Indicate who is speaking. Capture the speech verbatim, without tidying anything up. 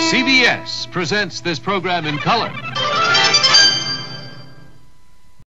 Speaker 1: C B S presents this program in color.